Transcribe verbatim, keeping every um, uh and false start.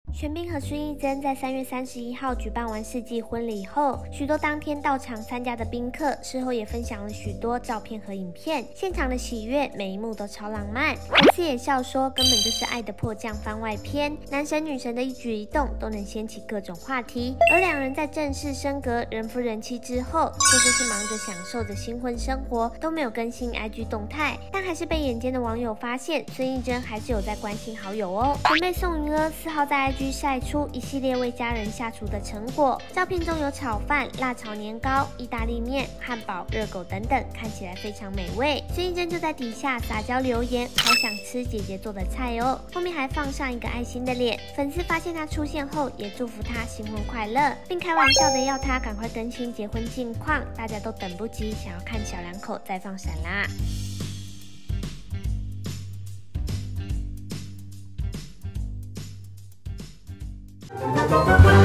玄彬和孙艺珍在三月三十一号举办完世纪婚礼后，许多当天到场参加的宾客事后也分享了许多照片和影片，现场的喜悦每一幕都超浪漫。粉丝也笑说，根本就是爱的迫降番外篇，男神女神的一举一动都能掀起各种话题。而两人在正式升格人夫人妻之后，却就是忙着享受着新婚生活，都没有更新 I G 动态，但还是被眼尖的网友发现，孙艺珍还是有在关心好友哦。准备送鱼呢，四号在 I G 晒出一系列为家人下厨的成果，照片中有炒饭、辣炒年糕、意大利面、汉堡、热狗等等，看起来非常美味。孙艺珍就在底下撒娇留言，好想吃姐姐做的菜哦。后面还放上一个爱心的脸。粉丝发现她出现后，也祝福她新婚快乐，并开玩笑的要她赶快更新结婚近况，大家都等不及想要看小两口再放闪啦。 Thank you.